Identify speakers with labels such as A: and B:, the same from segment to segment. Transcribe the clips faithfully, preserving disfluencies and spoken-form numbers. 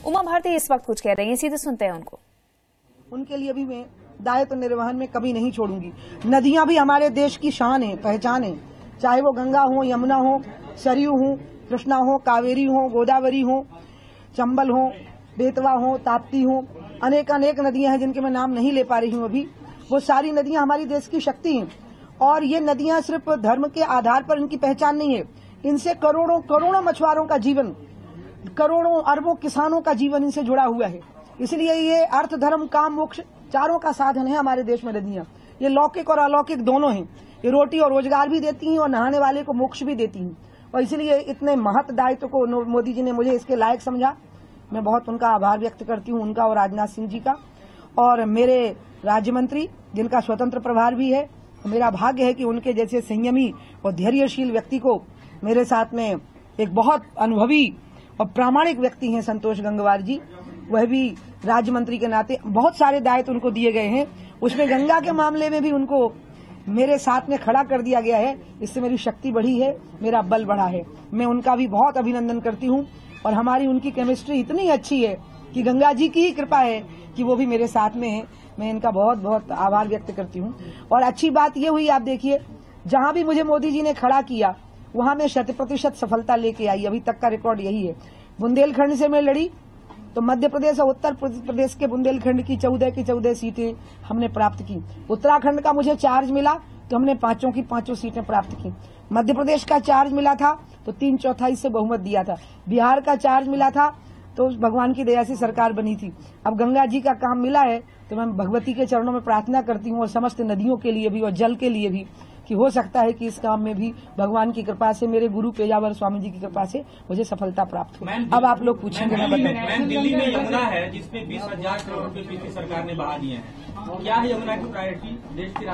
A: उमा भारती इस वक्त कुछ कह रही हैं, सीधे सुनते हैं उनको।
B: उनके लिए भी मैं दायित्व निर्वहन में कभी नहीं छोड़ूंगी। नदियां भी हमारे देश की शान है, पहचान है, चाहे वो गंगा हो, यमुना हो, सरयू हो, कृष्णा हो, कावेरी हो, गोदावरी हो, चंबल हो, बेतवा हो, ताप्ती हो, अनेक अनेक नदियां हैं जिनके मैं नाम नहीं ले पा रही हूं अभी। वो सारी नदियां हमारी देश की शक्ति हैं और ये नदियां सिर्फ धर्म के आधार पर इनकी पहचान नहीं है, इनसे करोड़ों करोड़ों मछुआरों का जीवन, करोड़ों अरबों किसानों का जीवन इनसे जुड़ा हुआ है। इसलिए ये अर्थ, धर्म, काम, मोक्ष चारों का साधन है हमारे देश में नदियां। ये लौकिक और अलौकिक दोनों हैं। ये रोटी और रोजगार भी देती हैं और नहाने वाले को मोक्ष भी देती हैं। और इसलिए इतने महत दायित्व को मोदी जी ने मुझे इसके लायक समझा। मैं बहुत उनका आभार व्यक्त करती हूं, उनका और राजनाथ सिंह जी का। और मेरे राज्य मंत्री जिनका स्वतंत्र प्रभार भी है, मेरा भाग्य है कि उनके जैसे संयमी और धैर्यशील व्यक्ति को मेरे साथ में एक बहुत अनुभवी और प्रामाणिक व्यक्ति हैं संतोष गंगवार जी, वह भी राज्य मंत्री के नाते बहुत सारे दायित्व उनको दिए गए हैं। उसमें गंगा के मामले में भी उनको मेरे साथ में खड़ा कर दिया गया है। इससे मेरी शक्ति बढ़ी है, मेरा बल बढ़ा है। मैं उनका भी बहुत अभिनंदन करती हूं और हमारी उनकी केमिस्ट्री इतनी अच्छी है कि गंगा जी की ही कृपा है कि वो भी मेरे साथ में है। मैं इनका बहुत बहुत आभार व्यक्त करती हूं। और अच्छी बात ये हुई, आप देखिए, जहां भी मुझे मोदी जी ने खड़ा किया वहां मैं शत प्रतिशत सफलता लेके आई। अभी तक का रिकॉर्ड यही है। बुंदेलखंड से मैं लड़ी तो मध्य प्रदेश और उत्तर प्रदेश के बुंदेलखंड की चौदह की चौदह सीटें हमने प्राप्त की। उत्तराखंड का मुझे चार्ज मिला तो हमने पांचों की पांचों सीटें प्राप्त की। मध्य प्रदेश का चार्ज मिला था तो तीन चौथाई से बहुमत दिया था। बिहार का चार्ज मिला था तो भगवान की दया से सरकार बनी थी। अब गंगा जी का काम मिला है तो मैं भगवती के चरणों में प्रार्थना करती हूँ और समस्त नदियों के लिए भी और जल के लिए भी कि हो सकता है कि इस काम में भी भगवान की कृपा से, मेरे गुरु पेजावर स्वामी जी की कृपा से मुझे सफलता प्राप्त हो। अब आप लोग पूछेंगे, मैं बताऊं।
C: दिल्ली में यमुना है जिसमें बीस हजार करोड़ रुपए पिछली सरकार ने बहा दिए हैं। क्या है यमुना की प्रायोरिटी देश की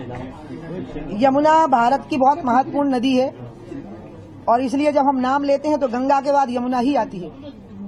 C: राजधानी?
B: यमुना भारत की बहुत महत्वपूर्ण नदी है और इसलिए जब हम नाम लेते हैं तो गंगा के बाद यमुना ही आती है,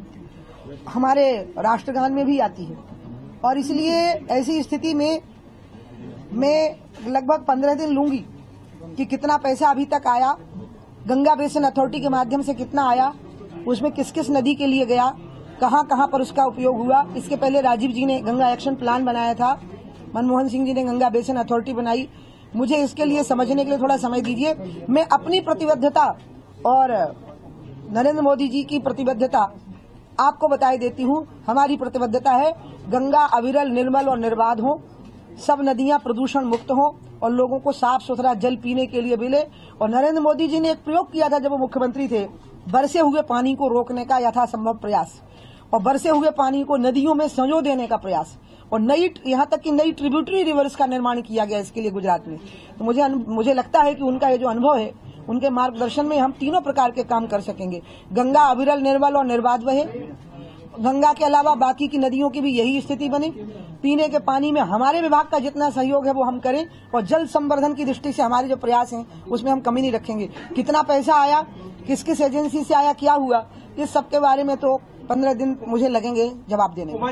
B: हमारे राष्ट्रगान में भी आती है। और इसलिए ऐसी स्थिति में मैं लगभग पंद्रह दिन लूंगी कि कितना पैसा अभी तक आया, गंगा बेसिन अथॉरिटी के माध्यम से कितना आया, उसमें किस किस नदी के लिए गया, कहां कहां पर उसका उपयोग हुआ। इसके पहले राजीव जी ने गंगा एक्शन प्लान बनाया था, मनमोहन सिंह जी ने गंगा बेसिन अथॉरिटी बनाई। मुझे इसके लिए समझने के लिए थोड़ा समय दीजिए। मैं अपनी प्रतिबद्धता और नरेंद्र मोदी जी की प्रतिबद्धता आपको बताई देती हूं। हमारी प्रतिबद्धता है गंगा अविरल, निर्मल और निर्बाध हो, सब नदियां प्रदूषण मुक्त हो और लोगों को साफ सुथरा जल पीने के लिए मिले। और नरेंद्र मोदी जी ने एक प्रयोग किया था जब वो मुख्यमंत्री थे, बरसे हुए पानी को रोकने का यथासंभव प्रयास और बरसे हुए पानी को नदियों में संजो देने का प्रयास और नई, यहां तक कि नई ट्रिब्यूटरी रिवर्स का निर्माण किया गया इसके लिए गुजरात में। तो मुझे मुझे लगता है कि उनका ये जो अनुभव है, उनके मार्गदर्शन में हम तीनों प्रकार के काम कर सकेंगे। गंगा अविरल, निर्मल और निर्बाध बहे, गंगा के अलावा बाकी की नदियों की भी यही स्थिति बने। पीने के पानी में हमारे विभाग का जितना सहयोग है वो हम करें और जल संवर्धन की दृष्टि से हमारे जो प्रयास हैं उसमें हम कमी नहीं रखेंगे। कितना पैसा आया, किस किस एजेंसी से आया, क्या हुआ, इस सब के बारे में तो पंद्रह दिन मुझे लगेंगे जवाब देने में।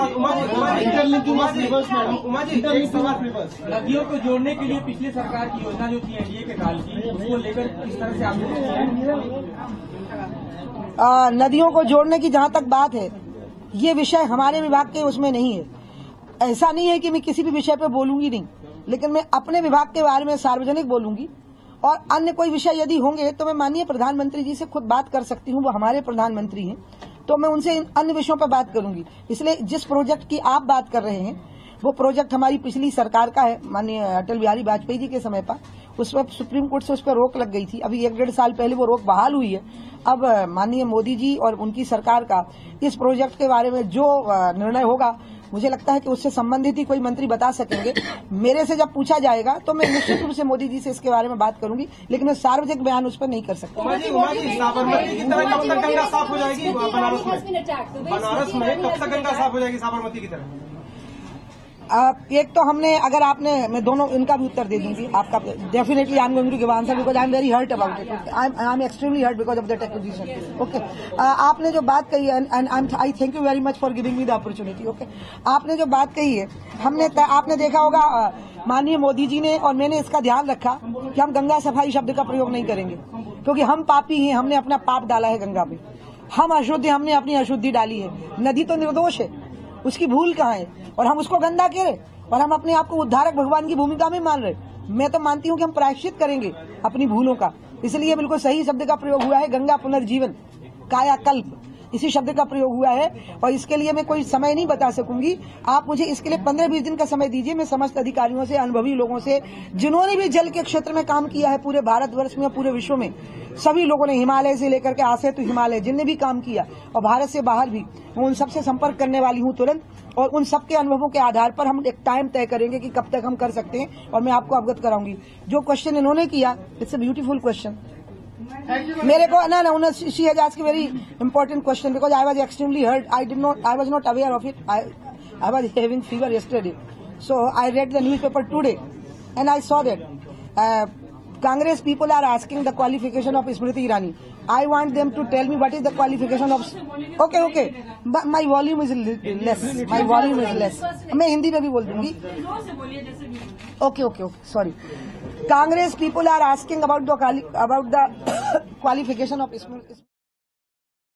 C: नदियों को जोड़ने के लिए पिछली सरकार की योजना जो थी एनडीए के काल की, उसको लेकर किस तरह से आपने
B: आ, नदियों को जोड़ने की जहां तक बात है, ये विषय हमारे विभाग के उसमें नहीं है। ऐसा नहीं है कि मैं किसी भी विषय पे बोलूंगी नहीं, लेकिन मैं अपने विभाग के बारे में सार्वजनिक बोलूंगी और अन्य कोई विषय यदि होंगे तो मैं माननीय प्रधानमंत्री जी से खुद बात कर सकती हूँ। वो हमारे प्रधानमंत्री हैं तो मैं उनसे इन अन्य विषयों पर बात करूंगी। इसलिए जिस प्रोजेक्ट की आप बात कर रहे हैं वो प्रोजेक्ट हमारी पिछली सरकार का है, माननीय अटल बिहारी वाजपेयी जी के समय पर। उस पर सुप्रीम कोर्ट से उस पर रोक लग गई थी, अभी एक डेढ़ साल पहले वो रोक बहाल हुई है। अब माननीय मोदी जी और उनकी सरकार का इस प्रोजेक्ट के बारे में जो निर्णय होगा, मुझे लगता है कि उससे संबंधित ही कोई मंत्री बता सकेंगे। मेरे से जब पूछा जाएगा तो मैं निश्चित रूप से मोदी जी से इसके बारे में बात करूंगी, लेकिन मैं सार्वजनिक बयान उस पर नहीं कर सकता।
C: साबरमती की तरह कब तक गंगा साफ हो जाएगी बनारस में? बनारस में कब तक गंगा साफ हो जाएगी साबरमती की तरह?
B: एक तो हमने, अगर आपने, मैं दोनों इनका भी उत्तर दे दूंगी आपका। Definitely I am going to give answer because I am very hurt about it. I am extremely hurt because of that acquisition. Okay, आपने जो बात कही है, and I thank you very much for giving me the opportunity. Okay, आपने जो बात कही है, हमने आपने देखा होगा माननीय मोदी जी ने और मैंने इसका ध्यान रखा कि हम गंगा सफाई शब्द का प्रयोग नहीं करेंगे, क्योंकि हम पापी हैं, हमने अपना पाप डाला है गंगा में। हम अशुद्ध हैं, हमने अपनी अशुद्धि डाली है। नदी तो निर्दोष है, उसकी भूल कहाँ है, और हम उसको गंदा कह रहे और हम अपने आप को उद्धारक भगवान की भूमिका में मान रहे। मैं तो मानती हूँ कि हम प्रायश्चित करेंगे अपनी भूलों का, इसलिए बिल्कुल सही शब्द का प्रयोग हुआ है, गंगा पुनर्जीवन, कायाकल्प, इसी शब्द का प्रयोग हुआ है। और इसके लिए मैं कोई समय नहीं बता सकूंगी, आप मुझे इसके लिए पंद्रह बीस दिन का समय दीजिए। मैं समस्त अधिकारियों से, अनुभवी लोगों से, जिन्होंने भी जल के क्षेत्र में काम किया है पूरे भारतवर्ष में, पूरे विश्व में, सभी लोगों ने, हिमालय से लेकर के आसे तो हिमालय, जिनने भी काम किया और भारत से बाहर भी, मैं उन सबसे संपर्क करने वाली हूँ तुरंत, और उन सबके अनुभवों के आधार पर हम एक टाइम तय करेंगे कि कब तक हम कर सकते हैं, और मैं आपको अवगत कराऊंगी। जो क्वेश्चन इन्होंने किया, इट्स अ ब्यूटीफुल क्वेश्चन। मेरे को ना ना she has asked very important question because I was extremely hurt, I did not, I was not aware of it, I I was having fever yesterday, so I read the newspaper today and I saw that uh, Congress people are asking the qualification of Smriti Irani. I want them to tell me what is the qualification of. Okay, okay, but my volume is less. My volume is less. मैं हिंदी में भी बोल दूंगी. Okay, okay, okay. Sorry. Congress people are asking about the about the qualification of Smriti.